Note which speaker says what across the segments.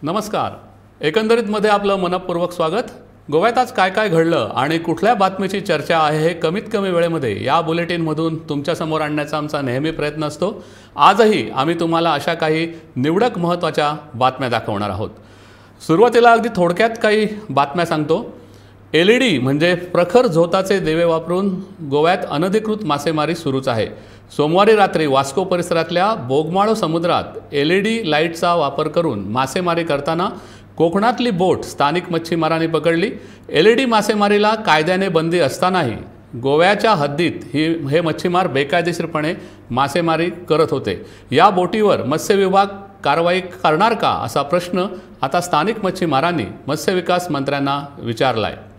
Speaker 1: नमस्कार. एकंदरीतमध्ये आपलं मनपूर्वक स्वागत. गोव्यात आज काय काय घडलं आणि कुठल्या बातमीची चर्चा आहे हे कमीत कमी वेळेमध्ये या बुलेटिनमधून तुमच्यासमोर आणण्याचा आमचा नेहमी प्रयत्न असतो. आजही आम्ही तुम्हाला अशा काही निवडक महत्त्वाच्या बातम्या दाखवणार आहोत. सुरुवातीला अगदी थोडक्यात काही बातम्या सांगतो. LED म्हणजे प्रखर झोताचे दिवे वापरून गोव्यात अनधिकृत मासेमारी सुरूच आहे. सोमवारी रात्री वास्को परिसरातल्या बोगमाळो समुद्रात LED लाईटचा वापर करून मासेमारी करताना कोकणातली बोट स्थानिक मच्छीमारांनी पकडली. LED मासेमारीला कायद्याने बंदी असतानाही गोव्याच्या हद्दीत हे मच्छीमार बेकायदेशीरपणे मासेमारी करत होते. या बोटीवर मत्स्य विभाग कारवाई करणार का असा प्रश्न आता स्थानिक मच्छीमारांनी मत्स्यविकास मंत्र्यांना विचारला आहे.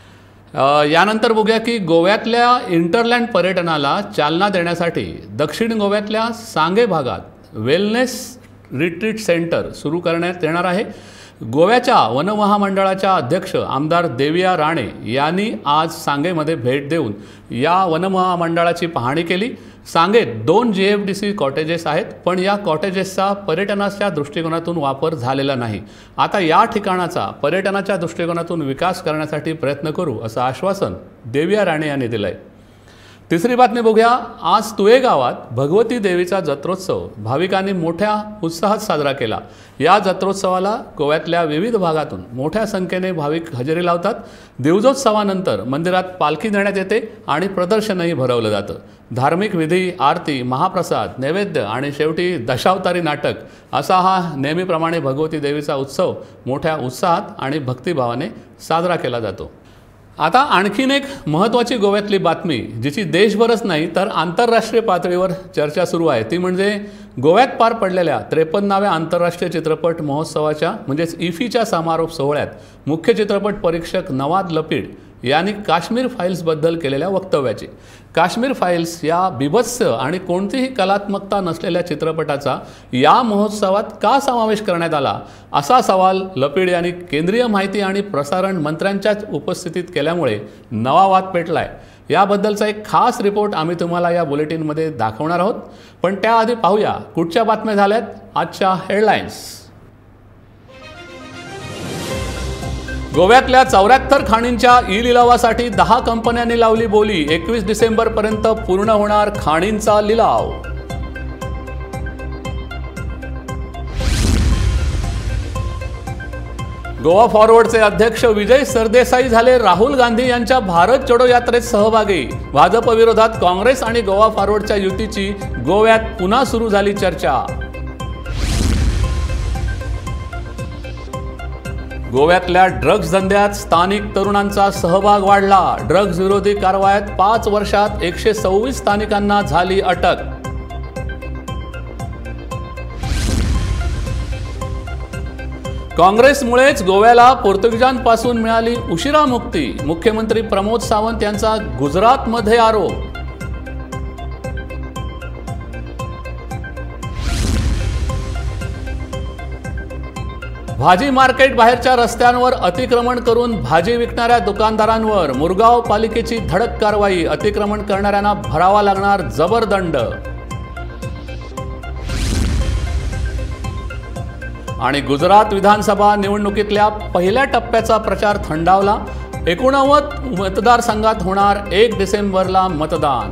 Speaker 1: यानंतर बघूया की गोव्यातल्या इंटरलँड पर्यटनाला चालना देण्यासाठी दक्षिण गोव्यातल्या सांगे भागात वेलनेस रिट्रीट सेंटर सुरू करण्यात येणार आहे. गोव्याच्या वन महामंडळाच्या अध्यक्ष आमदार देविया राणे यांनी आज सांगेमध्ये भेट देऊन या वन महामंडळाची पाहणी केली. सांगेत 2 GFDC कॉटेजेस आहेत, पण या कॉटेजेसचा पर्यटनाच्या दृष्टिकोनातून वापर झालेला नाही. आता या ठिकाणाचा पर्यटनाच्या दृष्टिकोनातून विकास करण्यासाठी प्रयत्न करू असं आश्वासन देविया राणे यांनी दिलं आहे. तिसरी बातमी बघूया. आज तुळे गावात भगवती देवीचा जत्रोत्सव भाविकांनी मोठ्या उत्साहात साजरा केला. या जत्रोत्सवाला गोव्यातल्या विविध भागातून मोठ्या संख्येने भाविक हजेरी लावतात. दिवजोत्सवानंतर मंदिरात पालखी नेण्यात येते आणि प्रदर्शनही भरवलं जातं. धार्मिक विधी, आरती, महाप्रसाद, नैवेद्य आणि शेवटी दशावतारी नाटक असा हा नेहमीप्रमाणे भगवती देवीचा उत्सव मोठ्या उत्साहात आणि भक्तिभावाने साजरा केला जातो. आता आणखीन एक महत्त्वाची गोव्यातली बातमी जिची देशभरच नाही तर आंतरराष्ट्रीय पातळीवर चर्चा सुरू आहे ती म्हणजे गोव्यात पार पडलेल्या 53व्या आंतरराष्ट्रीय चित्रपट महोत्सवाच्या म्हणजेच IFFIच्या समारोप सोहळ्यात मुख्य चित्रपट परीक्षक नवाद लपीड यांनी काश्मीर फाईल्सबद्दल केलेल्या वक्तव्याची. काश्मीर फाईल्स या बिभत्स आणि कोणतीही कलात्मकता नसलेल्या चित्रपटाचा या महोत्सवात का समावेश करण्यात आला असा सवाल लपीड यांनी केंद्रीय माहिती आणि प्रसारण मंत्र्यांच्याच उपस्थितीत केल्यामुळे नवा वाद पेटलाय. याबद्दलचा एक खास रिपोर्ट आम्ही तुम्हाला या बुलेटिनमध्ये दाखवणार आहोत. पण त्याआधी पाहूया कुठच्या बातम्या झाल्यात आजच्या हेडलाईन्स. गोव्यातल्या 74 खाणींच्या लिलावासाठी 10 कंपन्यांनी लावली बोली. 21 डिसेंबरपर्यंत पूर्ण होणार खाणींचा लिलाव. गोवा फॉरवर्डचे अध्यक्ष विजय सरदेसाई झाले राहुल गांधी यांच्या भारत जोडो यात्रेत सहभागी. भाजप विरोधात काँग्रेस आणि गोवा फॉरवर्डच्या युतीची गोव्यात पुन्हा सुरू झाली चर्चा. गोव्यातल्या ड्रग्ज धंद्यात स्थानिक तरुणांचा सहभाग वाढला. ड्रग्ज विरोधी कारवायात 5 वर्षात 126 स्थानिकांना झाली अटक. काँग्रेसमुळेच गोव्याला पोर्तुगीजांपासून मिळाली उशिरा मुक्ती. मुख्यमंत्री प्रमोद सावंत यांचा गुजरातमध्ये आरोप. भाजी मार्केट बाहेरच्या रस्त्यांवर अतिक्रमण करून भाजी विकणाऱ्या दुकानदारांवर मुरगाव पालिकेची धडक कारवाई. अतिक्रमण करणाऱ्यांना भरावा लागणार जबर दंड. आणि गुजरात विधानसभा निवडणुकीतल्या पहिल्या टप्प्याचा प्रचार थंडावला. 89 मतदारसंघात होणार 1 डिसेंबरला मतदान.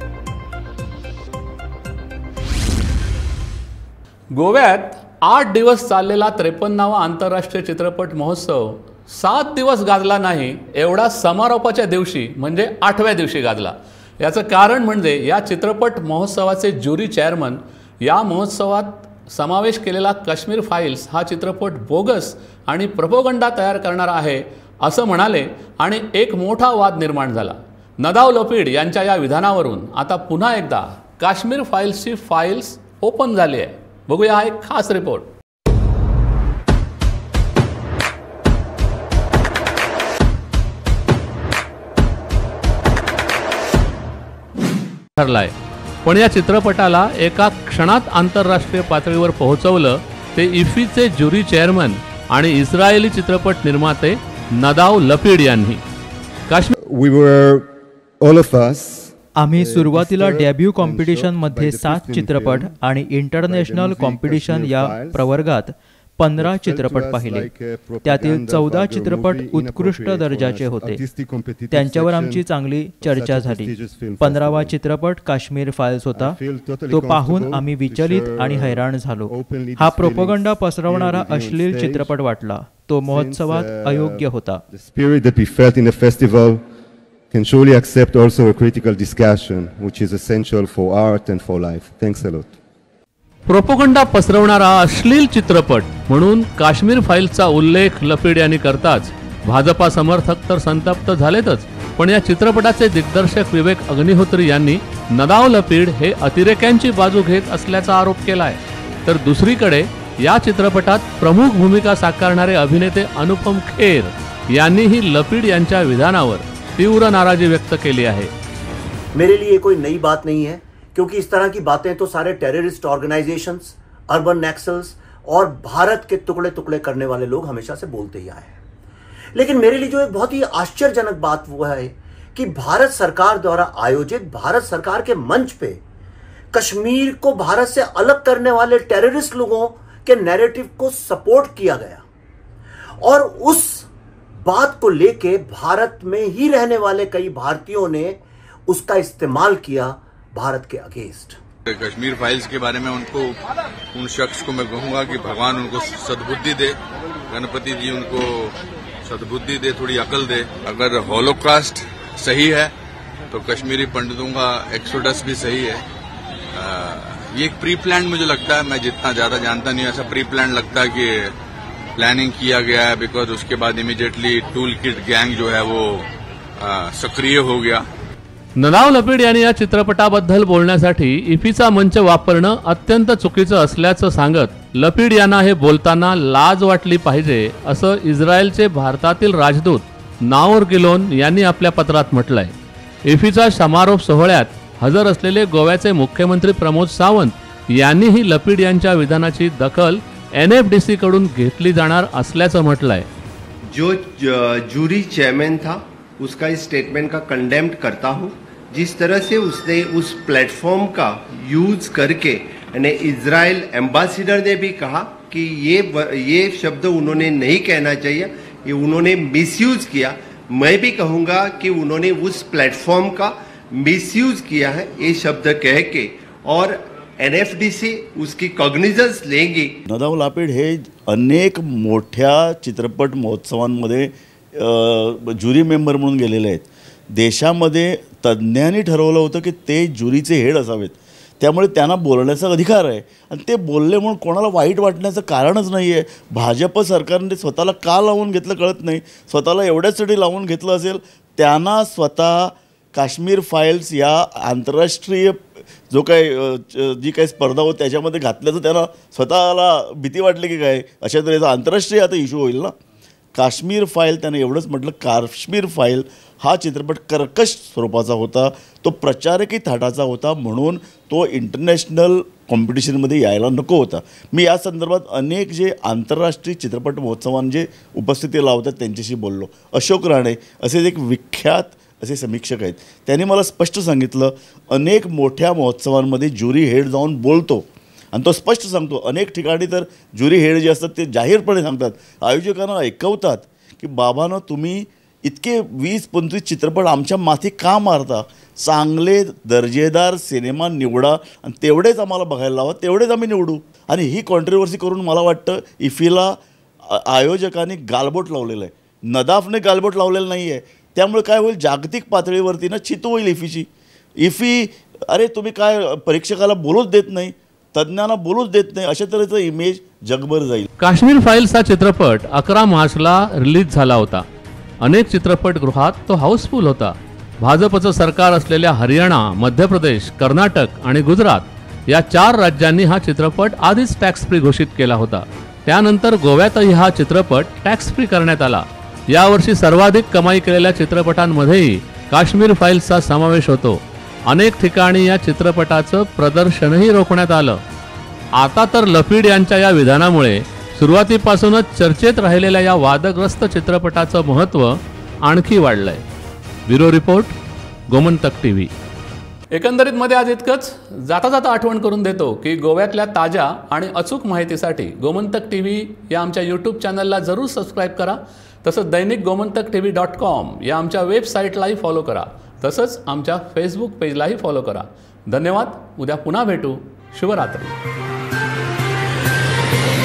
Speaker 1: गोव्यात 8 दिवस चाललेला 53वा आंतरराष्ट्रीय चित्रपट महोत्सव 7 दिवस गाजला नाही, एवढा समारोपाच्या दिवशी म्हणजे 8व्या दिवशी गाजला. याचं कारण म्हणजे या चित्रपट महोत्सवाचे ज्युरी चेअरमन या महोत्सवात समावेश केलेला काश्मीर फाईल्स हा चित्रपट बोगस आणि प्रोपगंडा तयार करणार आहे असं म्हणाले आणि एक मोठा वाद निर्माण झाला. नदाव लपीड यांच्या या विधानावरून आता पुन्हा एकदा काश्मीर फाईल्सची फाईल्स ओपन झाली आहे. बघूया हा एक खास रिपोर्ट. ठरलाय पण या चित्रपटाला एका क्षणात आंतरराष्ट्रीय पातळीवर पोहोचवलं ते IFFIचे ज्युरी चेअरमन आणि इस्रायली चित्रपट निर्माते नदाव लपीड यांनी.
Speaker 2: आम्ही सुरुवातीला डेब्यू कॉम्पिटिशन मध्ये 7 चित्रपट आणि इंटरनॅशनल कॉम्पिटिशन या प्रवर्गात 15 चित्रपट पाहिले. त्यातील 14 चित्रपट उत्कृष्ट दर्जाचे होते. त्यांच्यावर आमची चांगली चर्चा झाली. 15वा चित्रपट काश्मीर फाइल्स होता. तो पाहून आम्ही विचलित आणि हैराण झालो. हा प्रोपगंडा पसरवणारा अश्लील चित्रपट वाटला. तो महोत्सवात अयोग्य होता.
Speaker 3: The spirit that we felt in the festival can surely accept also a critical discussion, which is essential for art and for life. Thanks a lot.
Speaker 1: Propaganda पसरवणारा अश्लील चित्रपट म्हणून काश्मीर फाईल्सचा उल्लेख लपिड यांनी करताच भाजपा समर्थक तर संतप्त झालेतच, पण या चित्रपटाचे दिग्दर्शक विवेक अग्निहोत्री यांनी नदाव लपिड हे अतिरेक्यांची बाजू घेत असल्याचा आरोप केलाय. तर दुसरीकडे या चित्रपटात प्रमुख भूमिका साकारणारे अभिनेते अनुपम खेर यांनीही लपिड यांच्या विधानावर तीव्र नाराजी व्यक्त केली आहे.
Speaker 4: मेरे लिए कोई नई बात नहीं है, क्योंकि इस तरह की बातें तो सारे टेररिस्ट ऑर्गेनाइजेशंस, अर्बन नक्सल्स और भारत के टुकड़े टुकड़े करने वाले लोग हमेशा से बोलते ही आए हैं. लेकिन मेरे लिए जो एक बहुत ही आश्चर्यजनक बात वो है कि भारत सरकार द्वारा आयोजित भारत सरकार के मंच पे कश्मीर को भारत से अलग करने वाले टेररिस्ट लोगों के नैरेटिव को सपोर्ट किया गया और उस बात को लेके भारत में ही रहने वाले कई भारतीयों ने उसका इस्तेमाल किया भारत के अगेंस्ट.
Speaker 5: कश्मीर फाइल्स के बारे में उन शख्स को मैं कहूंगा कि भगवान उनको सद्बुद्धि दे, गणपति जी उनको सद्बुद्धि दे, थोड़ी अकल दे. अगर हॉलोकास्ट सही है तो कश्मीरी पंडितों का एक्सोडस भी सही है. ये एक प्री प्लान मुझे लगता है, मैं जितना ज्यादा जानता नहीं, ऐसा प्री प्लान लगता है कि प्लानिंग किया गया है. बिकॉज उसके बाद इमीडिएटली टूल किट गैंग जो है वो सक्रिय हो गया.
Speaker 1: नदाव लपिड यांनी या चित्रपटाबद्दल बोलण्यासाठी इफीचा मंच वापरणं अत्यंत चुकीचं असल्याचं सांगत लपिड यांना हे बोलताना लाज वाटली पाहिजे असं इस्रायलचे भारतातील राजदूत नाओर गिलोन यांनी आपल्या पत्रात म्हटलंय. इफीचा समारोप सोहळ्यात हजर असलेले गोव्याचे मुख्यमंत्री प्रमोद सावंत यांनीही लपिड यांच्या विधानाची दखल NFDC कडून घेतली जाणार असल्याचं म्हटलंय.
Speaker 6: जो जूरी चेयरमैन था उसका इस स्टेटमेंट का कंडेम्ड करता हूं. जिस तरह से उसने उस प्लेटफॉर्म का यूज करके इजराइल एम्बेसडर ने भी कहा कि ये शब्द उन्होंने नहीं कहना चाहिए, ये उन्होंने मिसयूज किया. मैं भी कहूंगा कि उन्होंने उस प्लेटफॉर्म का मिसयूज किया है ये शब्द कह के, और NFDC उसकी कॉग्निझन्स लेंगी.
Speaker 7: नदाव लपिड हे अनेक मोठ्या चित्रपट महोत्सवांमध्ये ज्युरी मेंबर म्हणून गेलेले आहेत. देशामध्ये तज्ज्ञांनी ठरवलं होतं की ते ज्युरीचे हेड असावेत, त्यामुळे त्यांना बोलण्याचा अधिकार आहे आणि ते बोलले म्हणून कोणाला वाईट वाटण्याचं कारणच नाही आहे. भाजप सरकारने स्वतःला का लावून घेतलं कळत नाही. स्वतःला एवढ्यासाठी लावून घेतलं असेल, त्यांना स्वतः काश्मीर फाइल्स या आंतरराष्ट्रीय जो जी काही स्पर्धा होती त्याच्यामध्ये घातल्याचं त्यांना स्वतःला भीती वाटली की काय, अशा तऱ्हेचा आंतरराष्ट्रीय आता इश्यू होईल ना. काश्मीर फाईल त्यानं एवढंच म्हटलं, काश्मीर फाईल हा चित्रपट कर्कश स्वरूपाचा होता, तो प्रचारकी थाटाचा होता, म्हणून तो इंटरनॅशनल कॉम्पिटिशनमध्ये यायला नको होता. मी या संदर्भात अनेक जे आंतरराष्ट्रीय चित्रपट महोत्सवांचे उपस्थिती लावतात त्यांच्याशी बोललो. अशोक राणे असे एक विख्यात असे समीक्षक आहेत, त्यांनी मला स्पष्ट सांगितलं अनेक मोठ्या महोत्सवांमध्ये ज्युरी हेड जाऊन बोलतो आणि तो स्पष्ट सांगतो. अनेक ठिकाणी तर ज्युरी हेड जे असतात ते जाहीरपणे सांगतात, आयोजकांना ऐकवतात की बाबांनो तुम्ही इतके 20-25 चित्रपट आमच्या माथी का मारता, चांगले दर्जेदार सिनेमा निवडा आणि तेवढेच आम्हाला बघायला लावा, तेवढेच आम्ही निवडू. आणि ही कॉन्ट्रोवर्सी करून मला वाटतं इफीला आयोजकांनी गालबोट लावलेलं आहे, नदाफने गालबोट लावलेलं नाही आहे. त्यामुळे काय होईल, जागतिक पातळीवरती ना चित होईल इफीची. इफी अरे तुम्ही काय परीक्षकाला बोलूच देत नाही, तज्ज्ञांना बोलूच देत नाही, अशा तऱ्हेचं इमेज जगभर जाईल.
Speaker 1: काश्मीर फाइल्स हा चित्रपट 11 मार्चला रिलीज झाला होता. अनेक चित्रपटगृहात तो हाऊसफुल होता. भाजपचं सरकार असलेल्या हरियाणा, मध्य प्रदेश, कर्नाटक आणि गुजरात या 4 राज्यांनी हा चित्रपट आधीच टॅक्स फ्री घोषित केला होता. त्यानंतर गोव्यातही हा चित्रपट टॅक्स फ्री करण्यात आला. यावर्षी सर्वाधिक कमाई केलेल्या चित्रपटांमध्येही काश्मीर फाइल्सचा समावेश होतो. अनेक ठिकाणी या चित्रपटाचं प्रदर्शनही रोखण्यात आलं. आता तर लपिड यांच्या या विधानामुळे सुरुवातीपासूनच चर्चेत राहिलेल्या या वादग्रस्त चित्रपटाचं महत्त्व आणखी वाढलंय. Bureau report, Gomantak TV. एकंदरीत मध्ये आज इतकंच. जाता जाता आठवण करून देतो की गोव्यातल्या ताज्या आणि अचूक माहितीसाठी गोमंतक TV या आमच्या यूट्यूब चॅनलला जरूर सबस्क्राईब करा. तसंच दैनिक गोमंतक TV.com या आमच्या वेबसाईटलाही फॉलो करा. तसंच आमच्या फेसबुक पेजलाही फॉलो करा. धन्यवाद. उद्या पुन्हा भेटू. शुभरात्री.